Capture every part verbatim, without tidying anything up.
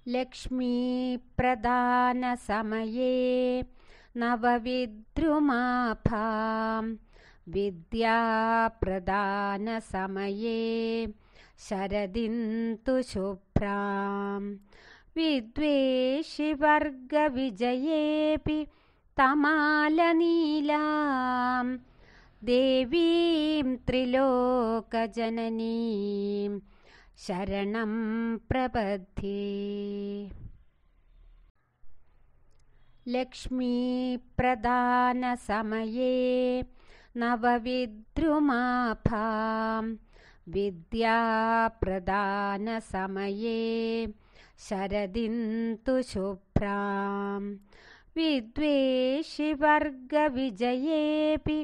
ലക്ഷ്മീപ്രദാനസമയേ നവവിദ്രുമാഭാം വിദ്യാപ്രദാനസമയേ ശരദിന്ദു ശുഭ്രാം വിദ്വേഷിവർഗവിജയേപി തമാലനീലാം ദേവീം ത്രിലോകജനനീം ശരണം പ്രപദ്യേ. ലക്ഷ്മീപ്രദാനസമയേ നവവിദ്രുമാഭാം വിദ്യാപ്രദാനസമയേ ശരദിന്ദു ശുഭ്രാം വിദ്വേഷിവർഗവിജയേപി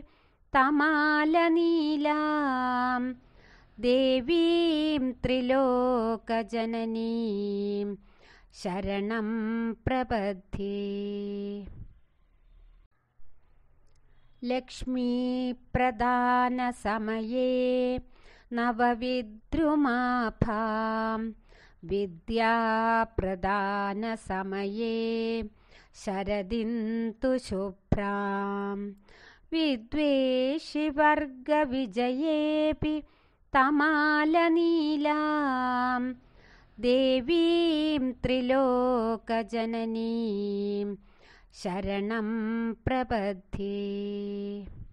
തമാലനീലാം ദേവീം ത്രിലോകജനനീം ശരണം പ്രപദ്യേ. ലക്ഷ്മീപ്രദാനസമയേ നവവിദ്രുമാഭാം വിദ്യാപ്രദാനസമയേ ശരദിന്ദു ശുഭ്രാം വിദ്വേഷിവർഗവിജയേപി തമാലനീലാം ദേവീം ത്രിലോകജനനീം ശരണം പ്രപദ്യേ.